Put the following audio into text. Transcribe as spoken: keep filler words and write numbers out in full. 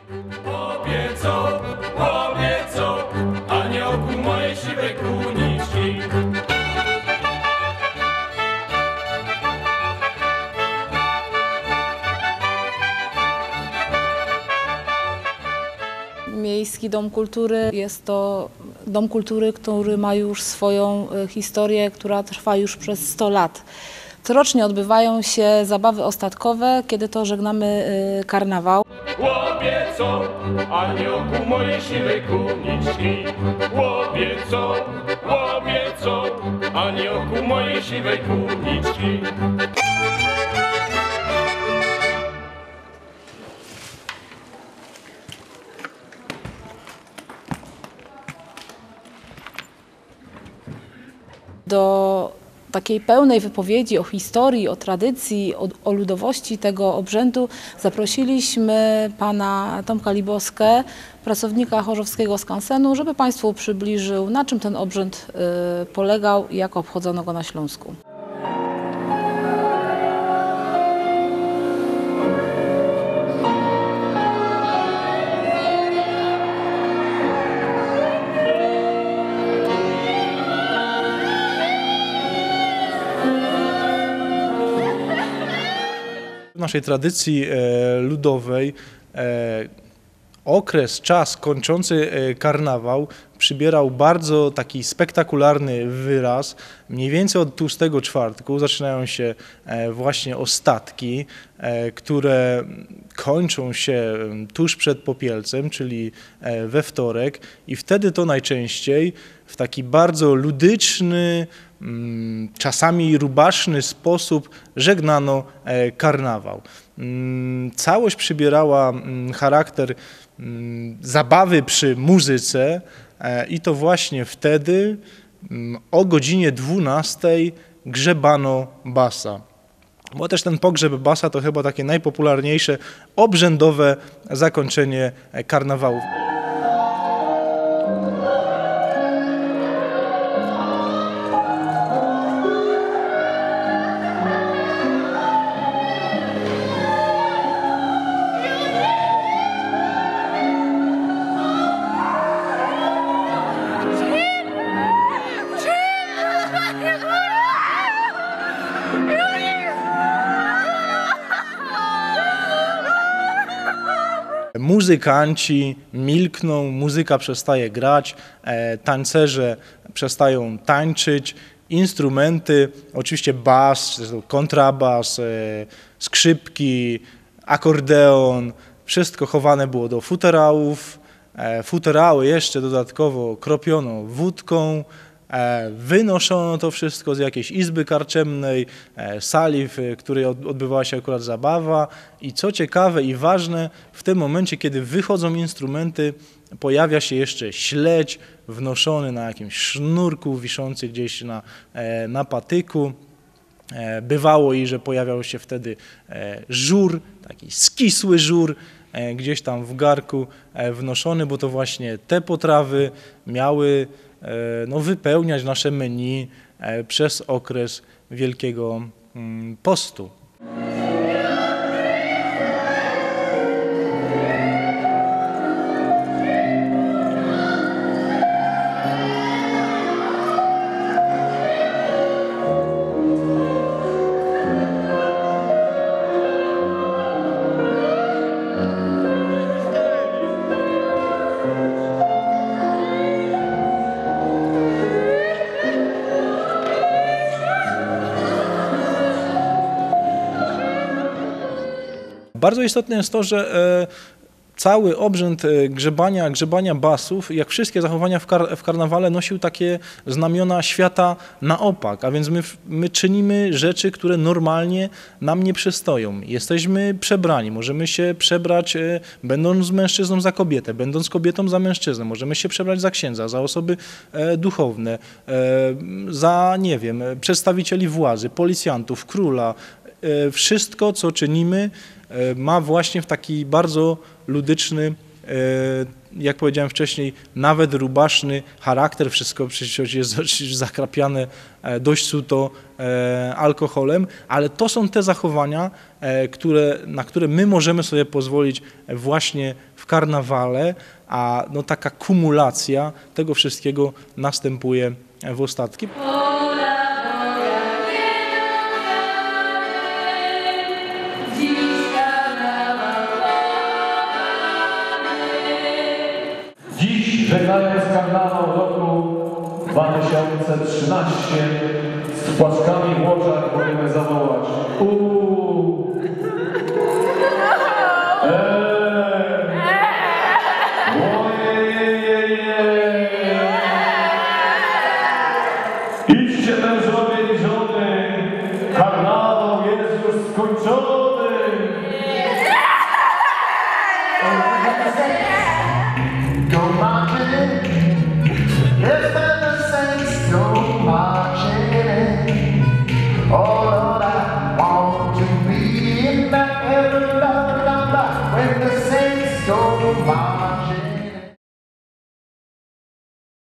Łobiecą, łobiecą, aniołku mojej siwej kuniczki. Miejski Dom Kultury jest to dom kultury, który ma już swoją historię, która trwa już przez sto lat. Corocznie odbywają się zabawy ostatkowe, kiedy to żegnamy karnawał. Łobiecą, aniołku mojej siwej kuniczki. Łobiecą, łobiecą, aniołku mojej siwej kuniczki. Do takiej pełnej wypowiedzi o historii, o tradycji, o, o ludowości tego obrzędu zaprosiliśmy pana Tomka Liboskę, pracownika chorzowskiego skansenu, żeby państwu przybliżył, na czym ten obrzęd y, polegał i jak obchodzono go na Śląsku. W naszej tradycji e, ludowej e, okres, czas kończący e, karnawał przybierał bardzo taki spektakularny wyraz. Mniej więcej od tłustego czwartku zaczynają się e, właśnie ostatki, e, które kończą się tuż przed Popielcem, czyli e, we wtorek, i wtedy to najczęściej w taki bardzo ludyczny, czasami rubaszny sposób żegnano karnawał. Całość przybierała charakter zabawy przy muzyce i to właśnie wtedy o godzinie dwunastej grzebano basa. Bo też ten pogrzeb basa to chyba takie najpopularniejsze obrzędowe zakończenie karnawału. Muzykanci milkną, muzyka przestaje grać, e, tancerze przestają tańczyć, instrumenty, oczywiście bas, kontrabas, e, skrzypki, akordeon, wszystko chowane było do futerałów. E, futerały jeszcze dodatkowo kropiono wódką, e, wynoszono to wszystko z jakiejś izby karczemnej, e, sali, w której odbywała się akurat zabawa, i co ciekawe i ważne, w tym momencie, kiedy wychodzą instrumenty, pojawia się jeszcze śledź wnoszony na jakimś sznurku wiszący gdzieś na, e, na patyku. E, bywało i że pojawiał się wtedy e, żur, taki skisły żur, e, gdzieś tam w garku e, wnoszony, bo to właśnie te potrawy miały no, wypełniać nasze menu przez okres Wielkiego Postu. Bardzo istotne jest to, że cały obrzęd grzebania, grzebania basów, jak wszystkie zachowania w, kar w karnawale, nosił takie znamiona świata na opak, a więc my, my czynimy rzeczy, które normalnie nam nie przystoją. Jesteśmy przebrani, możemy się przebrać będąc mężczyzną za kobietę, będąc kobietą za mężczyznę, możemy się przebrać za księdza, za osoby duchowne, za, nie wiem, przedstawicieli władzy, policjantów, króla. Wszystko, co czynimy, ma właśnie w taki bardzo ludyczny Jak powiedziałem wcześniej, nawet rubaszny charakter, wszystko przecież jest zakrapiane dość suto alkoholem, ale to są te zachowania, które, na które my możemy sobie pozwolić właśnie w karnawale, a no taka kumulacja tego wszystkiego następuje w ostatki. Dziś, żegnając karnawał roku dwa tysiące trzynaście, z płaczkami w oczach możemy zawołać: uuu, eee, ojej, idźcie mężowie i żony, karnawał jest już skończony. Go marching in, yes, and the saints go marching in. Oh Lord, I want to be in that heaven when the saints go marching in.